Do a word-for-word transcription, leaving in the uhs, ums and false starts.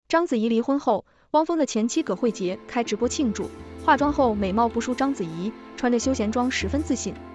章子怡离婚后，汪峰的前妻葛慧杰开直播庆祝，化妆后美貌不输章子怡，穿着休闲装十分自信。